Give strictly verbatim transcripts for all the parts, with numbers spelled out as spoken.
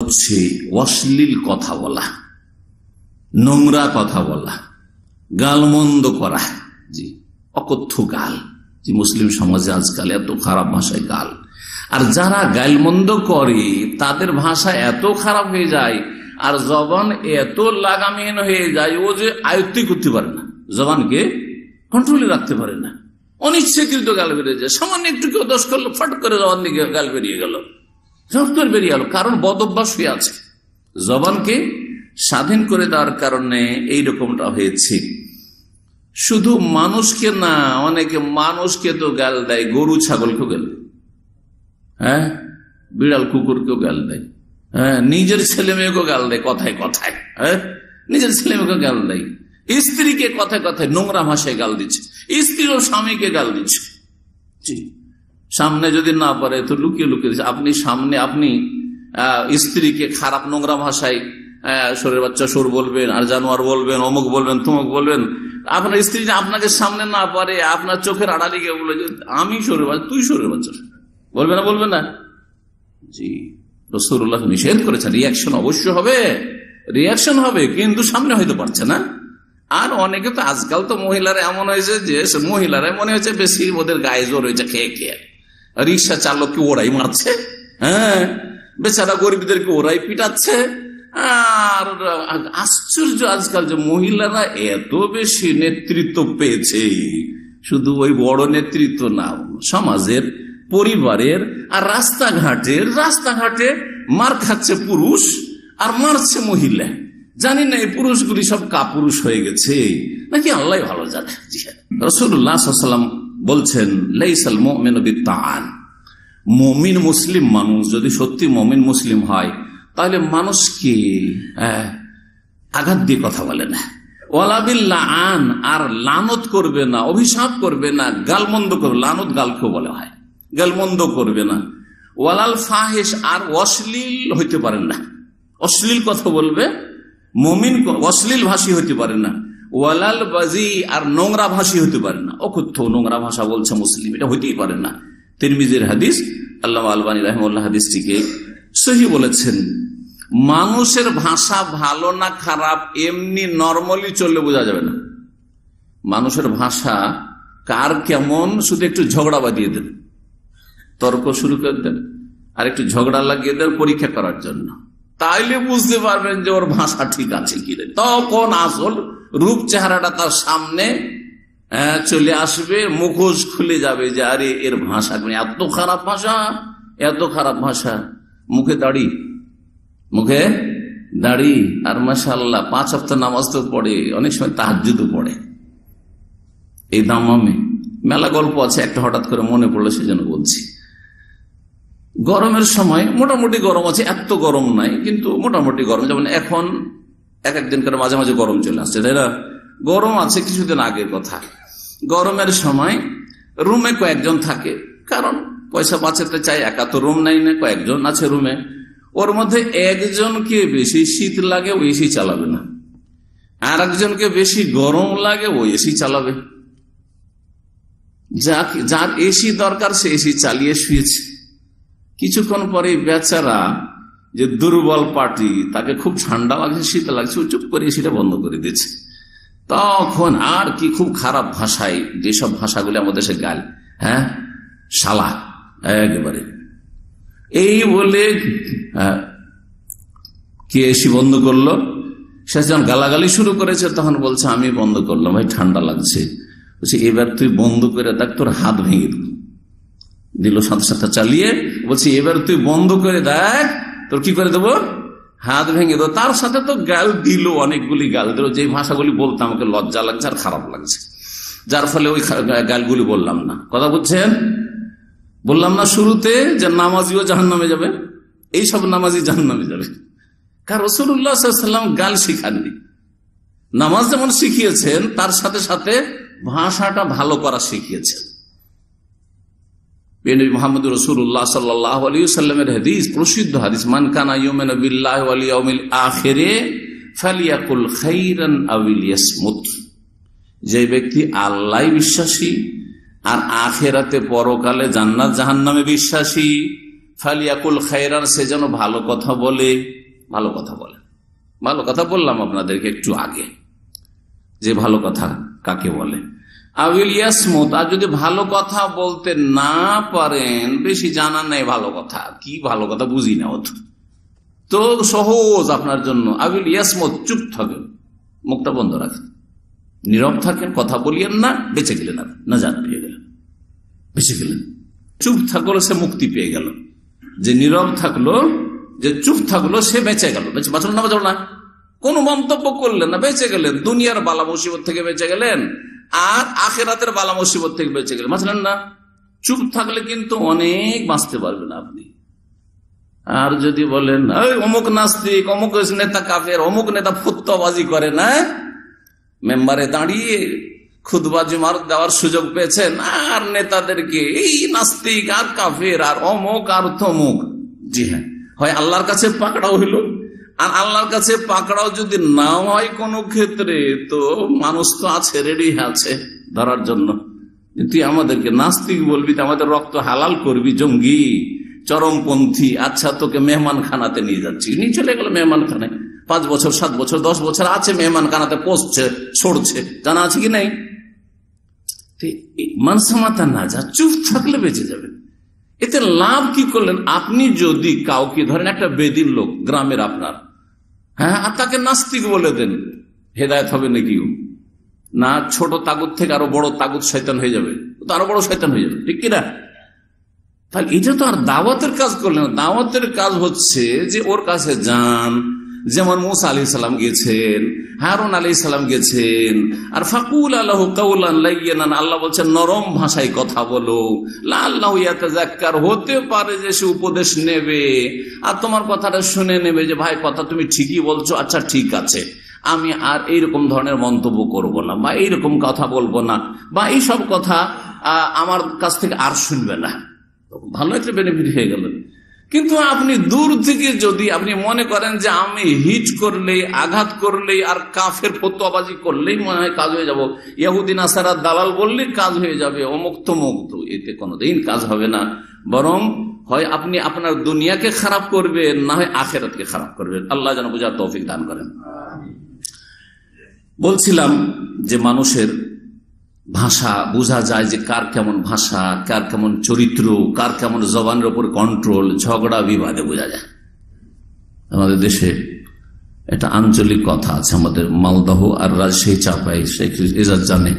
হচ্ছে অশ্লীল কথা বলা, নোংরা কথা বলা, গালমন্দ করা। জি, অকথ্য গাল। যে মুসলিম সমাজে আজকাল এত খারাপ ভাষায় গাল, আর যারা গালমন্দ করে তাদের ভাষা এত খারাপ হয়ে যায়, আর জবান এত লাগামহীন হয়ে যায়, ও যে আয়ত্তই করতে পারে না, জবানকে কন্ট্রোলে রাখতে পারে না, অনিচ্ছাকৃত গাল বেরিয়ে যায়। সামান্য একটু কেউ দোষ করলো, ফট করে জবান দিকে গাল বেরিয়ে গেল, ঝট করে বেরিয়ে গেল, কারণ বদ অভ্যাস হয়ে আছে। জবানকে স্বাধীন করে দেওয়ার কারণে এইরকমটা হয়েছে। শুধু মানুষকে না, অনেকে মানুষকে তো গাল দেয়, গরু ছাগলকেও গাল দেয়, হ্যাঁ, বিড়াল কুকুরকেও গাল দেয়, হ্যাঁ, নিজের ছেলে মেয়েকেও গাল দেয় কথায় কথায়, হ্যাঁ, নিজের ছেলে মেয়েকে গাল দেয়, স্ত্রীকে কথায় কথায় নোংরা ভাষায় গাল দিচ্ছে, স্ত্রীর ও স্বামীকে গাল দিচ্ছে। জি, সামনে যদি না পারে তো লুকিয়ে লুকিয়ে দিচ্ছে। আপনি সামনে আপনি স্ত্রীকে খারাপ নোংরা ভাষায় সরের বাচ্চা সর বলবেন, আর জানোয়ার বলবেন, অমুক বলবেন, তমুক বলবেন। আপনার স্ত্রী আপনাকে সামনে না পারে, আপনার চোখের আড়ালে গিয়ে বলে যে আমি সরের বাচ্চা, তুই সরের বাচ্চা, বলবে না? বলবে না? জি, রাসূলুল্লাহ নিষেধ করেছেন। রিয়াকশন অবশ্য হবে, রিয়াকশন হবে, কিন্তু সামনে হয়তো পারছে না। আর অনেকে তো আজকাল তো মহিলারা এমন হয়েছে যে মহিলারা মনে হচ্ছে বেশি ওদের গায়ে জোর হয়েছে খেয়ে খেয়ে, রিক্সা চালককে ওরাই মারছে, হ্যাঁ, বেচারা গরিবদেরকে ওরাই পিটাচ্ছে। আর আশ্চর্য আজকাল যে মহিলারা এত বেশি নেতৃত্ব পেয়েছে, শুধু ওই বড় নেতৃত্ব না, সমাজের, পরিবারের, আর রাস্তাঘাটের রাস্তাঘাটে মার খাচ্ছে পুরুষ আর মারছে মহিলা। জানি না এই পুরুষগুলি সব কাপুরুষ হয়ে গেছে নাকি আল্লাহ ভালো জানে। রাসূলুল্লাহ সাল্লাল্লাহু আলাইহি ওয়াসাল্লাম বলছেন, লাইসাল মুমিনু বিত্তাআন, মুমিন মুসলিম মানুষ যদি সত্যি মুমিন মুসলিম হয় তাহলে মানুষকে আঘাত দিয়ে কথা বলে না, ওয়ালা বিল লাআন, আর লানত করবে না, অভিশাপ করবে না, গালমন্দ করবে, লানত গালকেও বলা হয়, গালমন্দ করবে না, ওয়ালাল ফাহিশ, আর অশ্লীল হইতে পারেন না, অশ্লীল কথা বলবে, মুমিন অশ্লীল ভাষী হইতে পারে না, ওয়ালাল বাজি, আর নোংরা ভাষী হইতে পারে না, অকথ্য নোংরা ভাষা বলছে মুসলিম, এটা হইতেই পারে না। তিরমিজির হাদিস, আল্লামা আলবানী রাহিমাহুল্লাহ হাদিসটিকে সহিহ বলেছেন। মানুষের ভাষা ভালো না খারাপ এমনি নরমালি চললে বোঝা যাবে না। মানুষের ভাষা কার কেমন শুধু একটু ঝগড়া বাঁধিয়ে দেন, তর্ক শুরু করে দেন, আর একটু ঝগড়া লাগিয়ে দেন পরীক্ষা করার জন্য, তাইলে বুঝতে পারবেন যে ওর ভাষা ঠিক আছে কি। তখন আসল রূপ চেহারাটা তার সামনে চলে আসবে, মুখোশ খুলে যাবে যে আরে এর ভাষা এত খারাপ ভাষা, এত খারাপ ভাষা। মুখে দাড়ি, মুখে দাড়ি, আর মাশাআল্লাহ পাঁচ সপ্তাহ নামাজ তো পড়ে, অনেক সময় তাহাজ্জুদও পড়ে। এই দামামে মেলা গল্প আছে, একটা হঠাৎ করে মনে পড়লো সেজন্য বলছি। গরমের সময় মোটামুটি গরম আছে, এত গরম নাই কিন্তু মোটামুটি গরম, যেমন এখন এক একদিন করে মাঝে মাঝে গরম চলে আসছে, তাই না? গরম আছে কিছুদিন আগের কথা। গরমের সময় রুমে কয়েকজন থাকে, কারণ পয়সা বাঁচাতে চাই, একা তো রুম নাই না, কয়েকজন আছে রুমে। ওর মধ্যে একজনকে বেশি শীত লাগে, ও এসি চালাবে না, আর একজনকে বেশি গরম লাগে, ও এসি চালাবে। যার এসি দরকার সে এসি চালিয়ে শুয়েছে। কিছুক্ষণ পরে বেচারা যে দুর্বল পার্টি, তাকে খুব ঠান্ডা লাগছে, শীত লাগছে, ও চুপ করে এসিটা বন্ধ করে দিয়েছে। তখন আর কি খুব খারাপ ভাষায়, যেসব ভাষাগুলি আমাদের দেশে গাল, হ্যাঁ, শালা একেবারে, এই বলে কে এসি বন্ধ করলো। সে যখন গালাগালি শুরু করেছে তখন বলছে আমি বন্ধ করলাম, ভাই ঠান্ডা লাগছে। বলছে এবার তুই বন্ধ করে দেখ, তোর হাত ভেঙে দিল। দিল সাথে সাথে চালিয়ে, বলছি এবার তুই বন্ধ করে দেখ, তোর কি করে দেবো, হাত ভেঙে দেবো। তার সাথে তো গাল দিল, অনেকগুলি গাল দিল, যে ভাষাগুলি বলতে আমাকে লজ্জা লাগছে আর খারাপ লাগছে, যার ফলে ওই গালগুলি বললাম না। কথা বুঝছেন? বললাম না শুরুতে যে নামাজিও জাহান্নামে যাবে, এইসব নামাজি জাহান্নামে যাবে, কারণ রাসূলুল্লাহ সাল্লাল্লাহু আলাইহি ওয়াসাল্লাম গাল শিখাননি। নামাজ যেমন শিখিয়েছেন, তার সাথে সাথে ভাষাটা ভালো করা শিখিয়েছেন। মুহাম্মদ রাসূলুল্লাহ সাল্লাল্লাহু আলাইহি ওয়াসাল্লামের হাদিস, প্রসিদ্ধ হাদিস, মান কানা ইউমিনু বিল্লাহি ওয়াল ইয়াউমিল আখির ফালিয়াকুল খাইরান আও লিয়াসমুত। যে ব্যক্তি আল্লাহ বিশ্বাসী আর আখিরাতে পরকালে জান্নাত জাহান্নামে বিশ্বাসী, ফালিয়াকুল খাইরান, সে যেন ভালো কথা বলে, ভালো কথা বলেন। ভালো কথা বললাম আপনাদেরকে একটু আগে যে ভালো কথা কাকে বলে। আবিল ইয়াসমুত, আর যদি ভালো কথা বলতে না পারেন, বেশি জানা নেই ভালো কথা, কি ভালো কথা বুঝি না অত, তো সহজ আপনার জন্য আবিল ইয়াসমুত, চুপ থাকেন, মুখটা বন্ধ রাখেন, নীরব থাকেন, কথা বলিয়েন না, বেঁচে গেলেন, আপনি না জানা পেয়ে গেলেন, বেঁচে গেলেন। চুপ থাকলো সে মুক্তি পেয়ে গেল, যে নীরব থাকলো, যে চুপ থাকলো সে বেঁচে গেল। বেঁচে বাঁচল না বাঁচল না, কোন মন্তব্য করলেন না, বেঁচে গেলেন, দুনিয়ার বালা মুসিবত থেকে বেঁচে গেলেন, আর আখেরাতের বালা মুসিবত থেকে বেঁচে গেলেন, বাঁচলেন না। চুপ থাকলে কিন্তু অনেক বাঁচতে পারবেন আপনি। আর যদি বলেন অমুক নাস্তিক, অমুক নেতা কাফের, অমুক নেতা ফুত্তাবাজি করে না, মেম্বারে দাঁড়িয়ে খুতবা জুমার দেওয়ার সুযোগ পেয়েছেন, আর নেতাদেরকে এই নাস্তিক আর কাফের আর অমুক আর তমুক, জি হ্যাঁ, হয় আল্লাহর কাছে পাকড়াও হইল, আর আল্লাহর কাছে পাকড়াও যদি নাও হয় কোনো ক্ষেত্রে, তো মানুষ তো আছে, রেডি আছে ধরার জন্য। তুই আমাদেরকে নাস্তিক বলবি, আমাদের রক্ত হালাল করবি, জঙ্গি চরমপন্থী, আচ্ছা তোকে মেহমান খানাতে নিয়ে যাচ্ছি, নিয়ে চলে গেল মেহমান খানায়, পাঁচ বছর সাত বছর দশ বছর আছে মেহমান খানাতে, পোষছে সরছে, জানা আছে কি নাই? মানসামাতা না যা, চুপ থাকলে বেঁচে যাবে। এতে লাভ কি করলেন আপনি? যদি কাউকে ধরেন একটা বেদিন লোক গ্রামের আপনার, হ্যাঁ, আর তাকে নাস্তিক বলে দেন, হেদায়েত হবে নাকি? না, ছোট তাগুত থেকে আরো বড় তাগুত শয়তান হয়ে যাবে, তো আরো বড় শয়তান হয়ে যাবে, ঠিক কিনা? তাহলে এটা তো আর দাওয়াতের কাজ করলেন। দাওয়াতের কাজ হচ্ছে যে ওর কাছে যান, যেমন মুসা আলাইহিস সালাম গেছেন, হারুন আলাইহিস সালাম গেছেন, আর ফাকুল আলাহু কাওলান লাইয়িনান, আল্লাহ বলছেন নরম ভাষায় কথা বলো, লাআল্লাহু ইয়াতাযাক্কার, হতে পারে যে সে উপদেশ নেবে, আর তোমার কথাটা শুনে নেবে যে ভাই কথা তুমি ঠিকই বলছো, আচ্ছা ঠিক আছে, আমি আর এইরকম ধরনের মন্তব্য করব না, বা এইরকম কথা বলবো না, বা এইসব কথা আমার কাছ থেকে আর শুনবে না। ভালো একটা বেনিফিট হয়ে গেল। কিন্তু আপনি দূর থেকে যদি আপনি মনে করেন যে আমি হিট করলেই, আঘাত করলেই, আর কাফের ফতোয়াবাজি করলেই মনে হয় কাজ হয়ে যাব, ইহুদি নাসারা দালাল বললেই কাজ হয়ে যাবে, অমুক তমুক, তো এতে কোনোদিন কাজ হবে না। বরং হয় আপনি আপনার দুনিয়াকে খারাপ করবেন, না হয় আখেরাতকে খারাপ করবেন। আল্লাহ যেন বুঝার তৌফিক দান করেন। বলছিলাম যে মানুষের ভাষা বোঝা যায় যে কার কেমন ভাষা, কার কেমন চরিত্র, কার কেমন জবানের উপর কন্ট্রোল, ঝগড়া বিবাদে বোঝা যায়। আমাদের দেশে একটা আঞ্চলিক কথা আছে, আমাদের মালদহ আর রাজশাহী চাপাই, শেখ এজাজ জানে,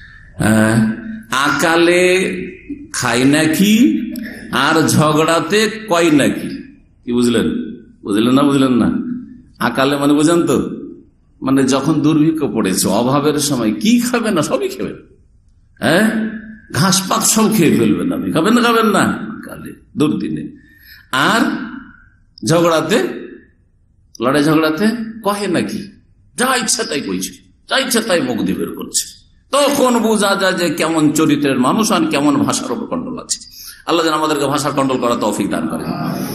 আকালে খাই নাকি আর ঝগড়াতে কয় নাকি। কি বুঝলেন? বুঝলেন না? বুঝলেন না? আকালে মানে বুঝেন তো, মানে যখন দুর্ভিক্ষ পড়েছে, অভাবের সময় কি খাবে না সবই খাবেন, হ্যাঁ, ঘাস পাত সব খেয়ে ফেলবেন, আপনি খাবেন না? খাবেন না কালে দুর্দিনে। আর ঝগড়াতে, লড়াই ঝগড়াতে কহে নাকি, যা ইচ্ছা তাই কইছে, যা ইচ্ছা তাই মুখ দিয়ে বের করছে। তখন বোঝা যায় যে কেমন চরিত্রের মানুষ আর কেমন ভাষার উপর কন্ট্রোল আছে। আল্লাহ যেন আমাদেরকে ভাষার কন্ট্রোল করা তৌফিক দান করেন।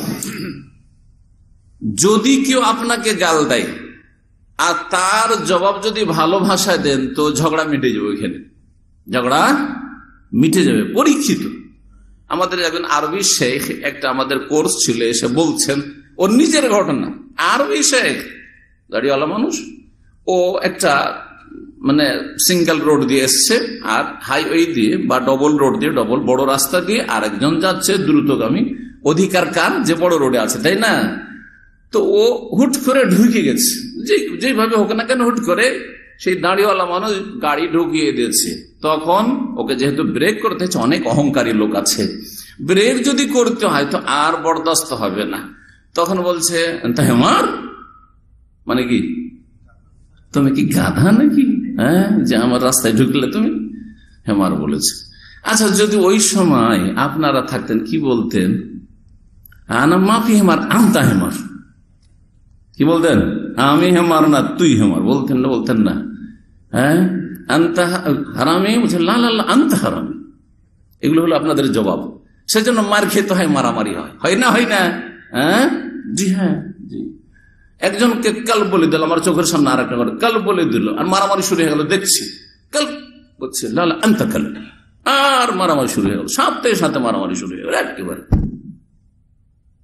যদি কেউ আপনাকে গাল দেয় আর তার জবাব যদি ভালো ভাষায় দেন, তো ঝগড়া মিটে যাবে, ওইখানে ঝগড়া মিটে যাবে। পরীক্ষিত আমাদের একজন আরবি শেখ, একটা আমাদের কোর্স ছিল, এসে বলছেন ওর নিজের ঘটনা। আরবি শেখ, গাড়িওয়ালা মানুষ, ও একটা মানে সিঙ্গেল রোড দিয়ে এসছে, আর হাইওয়ে দিয়ে বা ডবল রোড দিয়ে, ডবল বড় রাস্তা দিয়ে আরেকজন যাচ্ছে দ্রুতগামী, অধিকার কার, যে বড় রোডে আছে, তাই না? তো ও হুট করে ঢুকে গেছে, যে যেভাবে হোক না কেন হুট করে সেই দাঁড়িওয়ালা মানুষ গাড়ি ঢুকিয়ে দিয়েছে। তখন ওকে যেহেতু ব্রেক করতে হচ্ছে, অনেক অহংকারী লোক আছে, ব্রেক যদি করতে হয় তো আর বরদাস্ত হবে না। তখন বলছে হেমার, মানে কি তুমি কি গাধা নাকি, হ্যাঁ, যে আমার রাস্তায় ঢুকলে তুমি, হেমার বলেছে। আচ্ছা, যদি ওই সময় আপনারা থাকতেন কি বলতেন? আনা মাফি হেমার আন্তা হেমার, কি বলতেন? আমি হেমার না তুই হেমার, বলতেন না? বলতেন না? হ্যাঁ, আন্তা হারামি, বলছে লা লা লা আন্তা হারামি। এগুলো হলো আপনাদের জবাব। সেজন্য মার খেতে হয়, মারামারি হয়, হয় না? হয় না? হ্যাঁ, জি হ্যাঁ, জি। একজনকে কাল বলে দিল, আমার চোখের সামনে আর একটা করে কাল বলে দিল, আর মারামারি শুরু হয়ে গেল। দেখছি কাল বলছে লা লা আন্তা কাল, আর মারামারি শুরু হয়ে গেল, সাথে সাথে মারামারি শুরু হয়ে গেল একেবারে।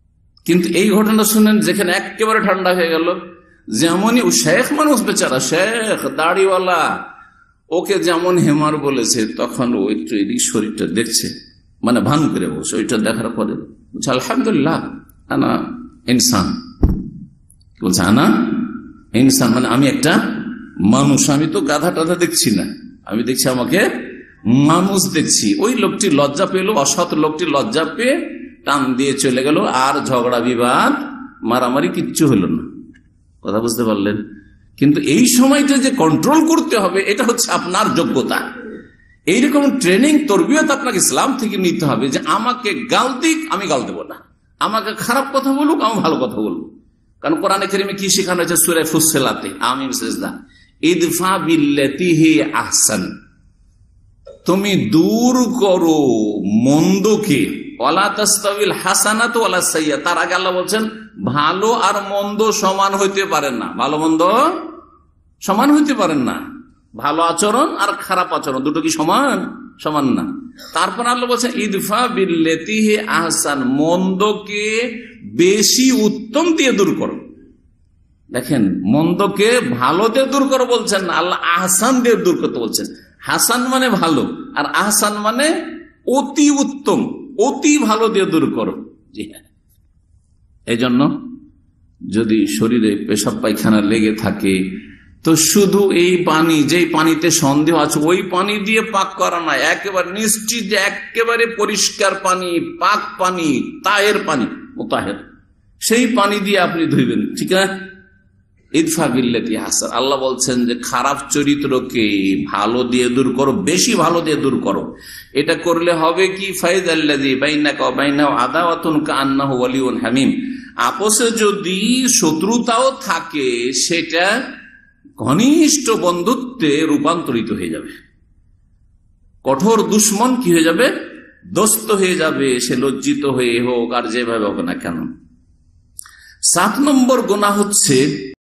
কিন্তু এই ঘটনা শুনেন যেখানে একেবারে ঠান্ডা হয়ে গেল, যেমনই ও শেখ মানুষ বেচারা, শেখ দাড়িওয়ালা, ওকে যেমন হেমার বলেছে, তখন ও একটু এদিক শরীরটা দেখছে, মানে ভান করে বসে। ওইটা দেখার পরে বলছে আলহামদুলিল্লাহ আনা ইনসান, বলছে আনা ইনসান, মানে আমি একটা মানুষ, আমি তো গাধা টাধা দেখছি না, আমি দেখছি আমাকে মানুষ দেখছি। ওই লোকটি লজ্জা পেল, অসৎ লোকটি লজ্জা পেয়ে টান দিয়ে চলে গেল, আর ঝগড়া বিবাদ মারামারি কিচ্ছু হলো না। কথা বুঝতে পারলেন? কিন্তু এই সময়টা যে কন্ট্রোল করতে হবে, এটা হচ্ছে আপনার যোগ্যতা। এইরকম ট্রেনিং তরবিয়ত আপনাকে ইসলাম থেকে নিতে হবে, যে আমাকে গাল দিক আমি গাল দেবো না, আমাকে খারাপ কথা বলুক আমি ভালো কথা বলবো। কারণ কোরআনে কারিমে কি শেখানো হয়েছে? সূরা ফুসসিলাতে আমিন সিজদা, ইদফা বিল্লাতি হি আহসান, তুমি দূর করো মন্দকে, ওয়ালা তাস্তাবিল হাসানাতু ওয়ালা সাইয়্যা। তার আগে আল্লাহ বলছেন ভালো আর মন্দ সমান হইতে পারেন না, ভালো মন্দ সমান হইতে পারেন না, ভালো আচরণ আর খারাপ আচরণ দুটো কি সমান? সমান না। তারপর আল্লাহ বলছেন ইদফা বিল্লাতি হি আহসান, মন্দকে বেশি উত্তম দিয়ে দূর করো। দেখেন, মন্দকে ভালো দিয়ে দূর করো বলছেন না, আল্লাহ আহসান দিয়ে দূর করতে বলছেন। হাসান মানে ভালো, আর আহসান মানে অতি উত্তম, অতি ভালো দিয়ে দূর করো। জি হ্যাঁ, এই জন্য যদি শরীরে পেশাব পায়খানা লেগে থাকে, তো শুধু এই পানি, যেই পানিতে সন্দেহ আছে ওই পানি দিয়ে পাক করা না, একেবারে নিশ্চিত যে একেবারে পরিষ্কার পানি, পাক পানি, তাহের পানি, মুতাহের, সেই পানি দিয়ে আপনি ধুইবেন, ঠিক না? ইদফা বিল্লাতি হাসান, আল্লাহ বলছেন যে খারাপ চরিত্রকে ভালো দিয়ে দূর করো, বেশি ভালো দিয়ে দূর করো। এটা করলে হবে কি? ফাইদাল্লাযী বাইনাকা ওয়া বাইনাহু আদাওয়াতুন কাআন্নাহু ওয়ালিয়্যুন হামীম, আপোষে যদি শত্রুতাও থাকে সেটা ঘনিষ্ঠ বন্ধুত্বে রূপান্তরিত হয়ে যাবে। কঠোর দুশ্মন কি হয়ে যাবে? দোস্ত হয়ে যাবে, সে লজ্জিত হয়ে হোক আর যেভাবে হোক না কেন। সাত নম্বর গুনাহ হচ্ছে